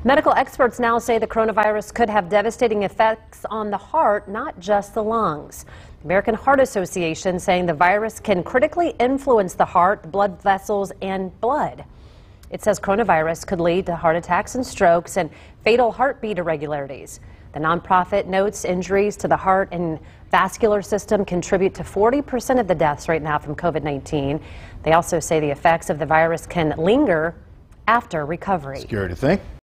Medical experts now say the coronavirus could have devastating effects on the heart, not just the lungs. The American Heart Association saying the virus can critically influence the heart, the blood vessels, and blood. It says coronavirus could lead to heart attacks and strokes and fatal heartbeat irregularities. The nonprofit notes injuries to the heart and vascular system contribute to 40% of the deaths right now from COVID-19. They also say the effects of the virus can linger after recovery. Scary to think.